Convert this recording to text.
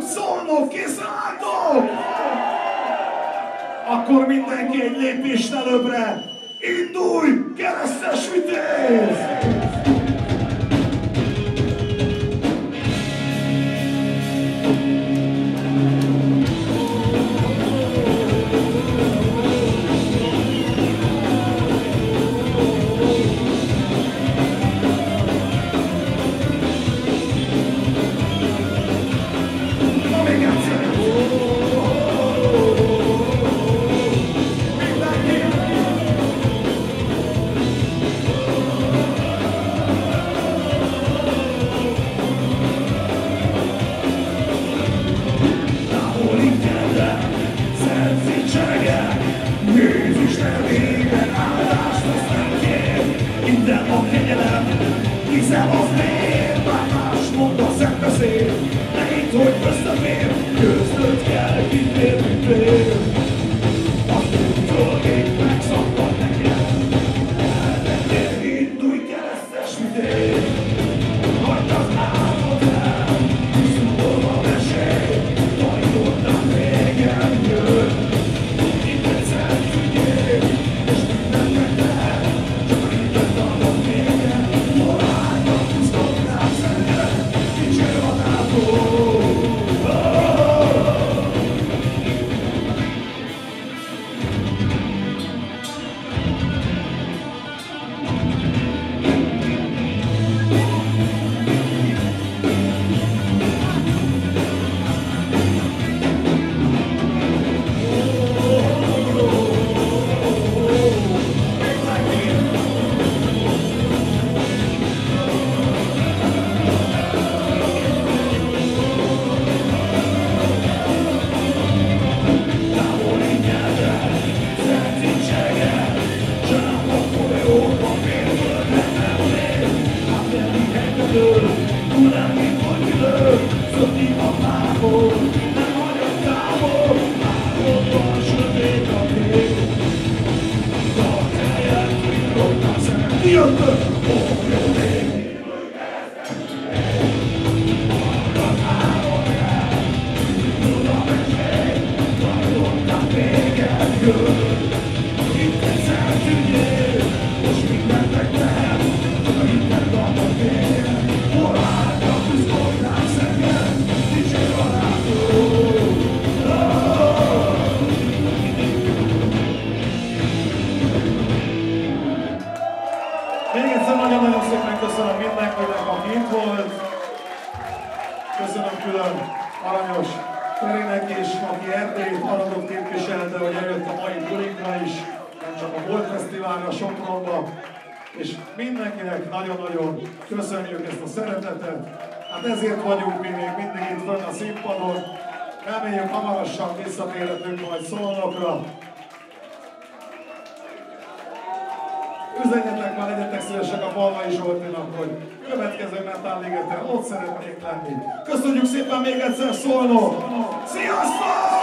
Szolnok, készen álltok? Akkor mindenki egy lépést előbbre. Indulj, keresztes vitéz! Hiszen az miért már más mondta szembeszél. Ne hidd, hogy összefér, közlöd kell, kitérni fél. A túltól ég megszakad neked. Elmentél, indulj keresztes vitéz. Hagyd az álmod el, szól a mesély. Tajlódnak régen jön. Itt egyszer figyelj, és mindent megtehet. Csak mindent adok négen. Még egyszer nagyon-nagyon szépen köszönöm mindenkinek, aki itt volt. Köszönöm külön Aranyos Ferinek is, aki Erdélyt Aradot képviselte, hogy eljött a mai bulinkra is, nem csak a Volt Fesztiválra, Sopronba. És mindenkinek nagyon-nagyon köszönjük ezt a szeretetet. Hát ezért vagyunk mi még mindig itt fönn a színpadon. Reméljük hamarosan visszatérhetünk majd Szolnokra. Üzenjetek már, legyetek szívesek a Balmai Zsoltinak, hogy következő Metal Ligeten ott szeretnék lenni. Köszönjük szépen még egyszer, Szolnok! Sziasztok!